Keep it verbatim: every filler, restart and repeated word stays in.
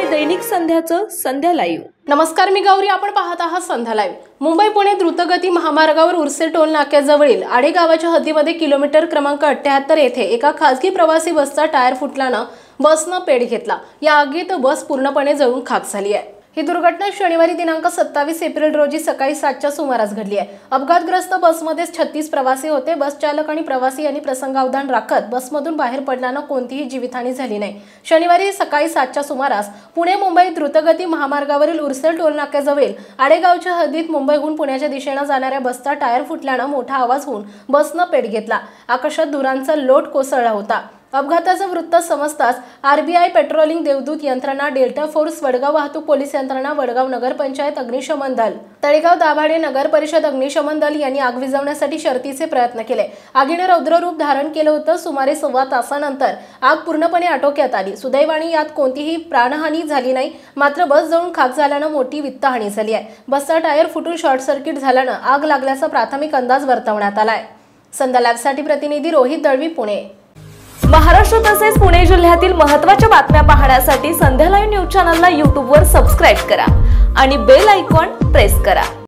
दैनिक संध्याचं संध्या live. नमस्कार, मी गौरी, आपण पाहत आहात संध्या लाईव्ह। मुंबई पुणे द्रुतगती महामार्गावर उर्से टोल नाक्याजवळील आडे गावाच्या हद्दीमध्ये किलोमीटर क्रमांक अठ्ठ्याहत्तर येथे एका खासगी प्रवासी बसचा टायर फुटल्यानं बसनं पेट घेतला। या आगीत बस पूर्णपणे जळून खाक झाली आहे। ही दुर्घटना शनिवारी दिनांक सत्तावीस एप्रिल रोजी सकाळी सातच्या सुमारास घडली आहे। अपघातग्रस्त बसमध्ये छत्तीस प्रवासी होते। बस चालक आणि प्रवासी यांनी प्रसंगावधान राखत बसमधून बाहेर पडल्यानं कोणतीही जीवितहानी झाली नाही। शनिवारी सकाळी सातच्या सुमारास पुणे मुंबई द्रुतगती महामार्गावरील उर्से टोल नाक्याजवळील आडेगावच्या हद्दीत मुंबईहून पुण्याच्या दिशेने जाणाऱ्या बसचा टायर फुटल्यानं मोठा आवाज होऊन बसनं पेट घेतला। आकाशात धुरांचा लोट कोसळला होता। अपघाताचं वृत्त समजताच आरबीआय पेट्रोलिंग देवदूत यंत्रणा, डेल्टा फोर्स, वडगाव वाहतूक पोलीस यंत्रणा, वडगाव नगरपंचायत अग्निशमन दल, तळेगाव दाभाडे नगर परिषद अग्निशमन दल यांनी आग विझवण्यासाठी शर्थीचे प्रयत्न केले। आगीने रौद्र रूप धारण केलं होतं। सुमारे सव्वा तासानंतर आग पूर्णपणे आटोक्यात आली। सुदैवाने यात कोणतीही प्राणहानी झाली नाही। मात्र बस जळून खाक झाल्यानं मोठी वित्तहानी झाली आहे। बसचा टायर फुटून शॉर्ट सर्किट झाल्यानं आग लागल्याचा प्राथमिक अंदाज वर्तवण्यात आलाय। संध्या लाईव्हसाठी प्रतिनिधी रोहित दळवी, पुणे। महाराष्ट्र तसेच पुणे जिल्ह्यातील महत्त्वाच्या बातम्या पाहण्यासाठी संध्या लाईव्ह न्यूज चॅनलला यूट्यूबवर सबस्क्राईब करा आणि बेल आयकॉन प्रेस करा।